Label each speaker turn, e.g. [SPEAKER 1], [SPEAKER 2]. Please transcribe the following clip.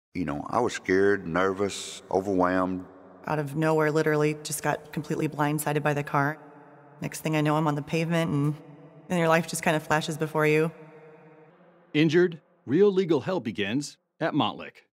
[SPEAKER 1] I was scared, nervous, overwhelmed.
[SPEAKER 2] Out of nowhere, literally, just got completely blindsided by the car. Next thing I know, I'm on the pavement, and then your life just kind of flashes before you.
[SPEAKER 3] Injured? Real legal help begins at Montlick.